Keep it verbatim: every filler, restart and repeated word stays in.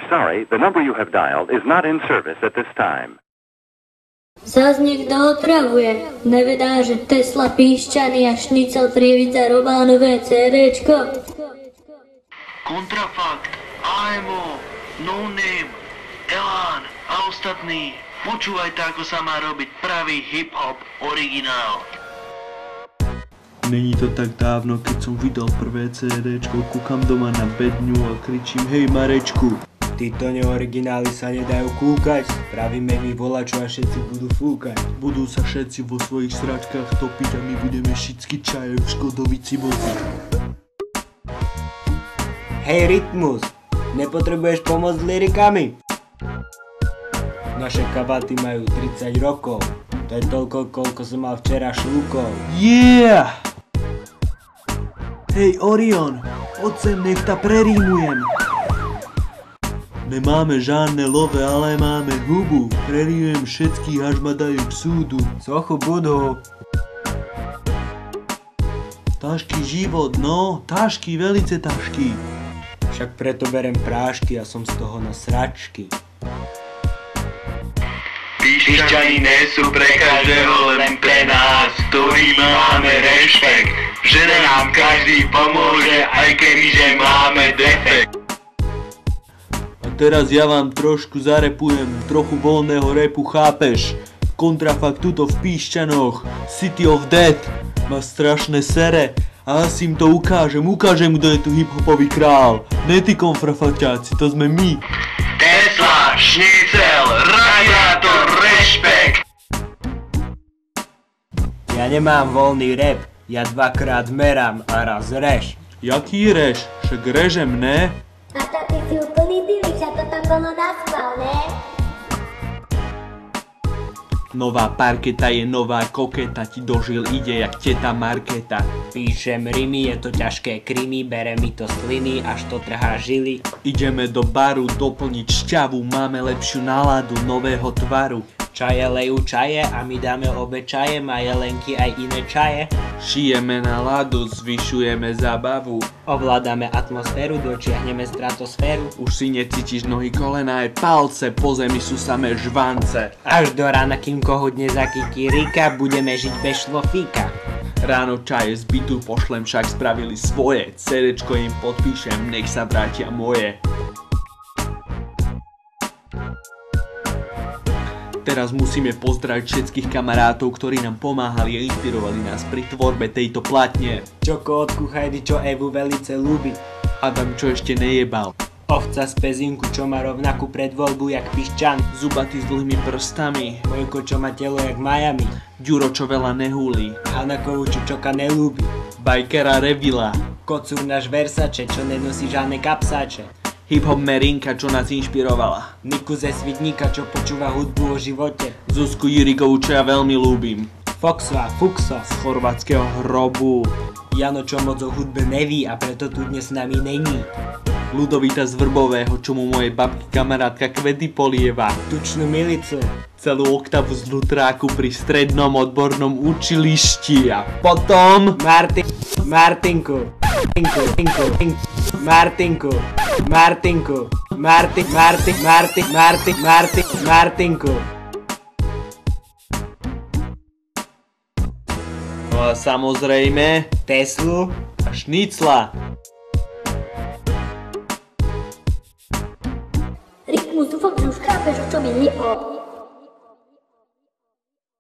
sorry, the number you have dialed is not in service at this time. Zas niekto otravuje. Nevedá, že Tesla, Píšťany a Šnicel Prievidza Románové CDčko. Kontrafakt, á em ó, No Name, Elán a ostatní. Počúvajte, ako sa má robiť pravý hip-hop originál. Není to tak dávno, keď som vydal prvé CDčko, kúkam doma na bedňu a kričím hej Marečku. Títo neoriginály sa nedajú kúkať, spravíme mi volačo a všetci budú fúkať. Budú sa všetci vo svojich sračkách topiť a my budeme šicky čaje v Škodovici voziť. Hej Rytmus, nepotrebuješ pomoc s lyrikami? Naše kabaty majú tridsať rokov, to je toľko, koľko som mal včera šlúkov. Yeah! Hej Orion, poď sem, nech ta prerímujem. Nemáme žádne love, ale máme hubu. Prerímujem všetkých, až ma dajú k súdu. Sochu budú. Ťažký život, no, ťažký, velice ťažký. Však preto berem prášky a som z toho na sračky. Píšťany nie sú pre každého, len pre nás, ktorý máme rešpekt. Že nám každý pomôže, aj kebyže máme defekt. Teraz ja vám trošku zarepujem, trochu voľného repu, chápeš? Kontrafakt tuto v Píšťanoch, City of Death, má strašné sere a asi im to ukážem, ukážem, kto je tu hiphopový král. Ne ty kontrafaťáci, to sme my. Tesla, Šnicel, radiátor, rešpekt. Ja nemám voľný rap, ja dvakrát merám a raz reš. Jaký reš? Však režem, ne? A to ty si úplný dilič a toto bolo naschvál, ne? Nová parketa je nová koketa, ti dožil ide jak teta Marketa. Píšem rimy, je to ťažké krymy, bere mi to sliny, až to trhá žily. Ideme do baru doplniť šťavu, máme lepšiu náladu nového tvaru. Čaje lejú čaje a my dáme obe čaje, maje lenky aj iné čaje. Šijeme náladu, zvyšujeme zábavu. Ovládame atmosféru, dočiahneme stratosféru. Už si necítiš nohy, kolena aj palce, po zemi sú samé žvance. Až do rána, kým kohút nezakikirika, budeme žiť bez šlofíka. Ráno čaje z bytu pošlem, však spravili svoje. CDčko im podpíšem, nech sa vrátia moje. Teraz musíme pozdraviť všetkých kamarátov, ktorí nám pomáhali a inšpirovali nás pri tvorbe tejto platne. Čoko od Kuchajdy, čo Evu velice ľúbi. Adam, čo ešte nejebal. Ovca z Pezinku, čo má rovnakú predvoľbu jak Pišťan. Zubatý s dlhými prstami. Mojko, čo má telo jak Miami. Ďuro, čo veľa nehúli. Hanakovu, čo čoka nelúbi. Bajkera Revila. Kocúr náš Versace, čo nenosí žiadne kapsáče. Hip-hop Merinka, čo nás inšpirovala. Niku ze Svidníka, čo počúva hudbu o živote. Zuzku Jirikovú, čo ja veľmi ľúbim. Foxva, Fuxo z chorvátskeho hrobu. Jano, čo moc o hudbe neví a preto tu dnes s nami není. Ludovita z Vrbového, čo mu moje babky kamarátka kvety polieva. Tučnú milicu. Celú oktavu z Lutráku pri strednom odbornom učilišti a potom... Martin... Martinku. Martinku, Martinku, Martinku, Martinku, Martin, Martin, Martin, Martin, Martin, Martinku. No a samozrejme Teslu a Šnicla. Rytmus, dúfam, že už chápeš, o čom je hip-hop.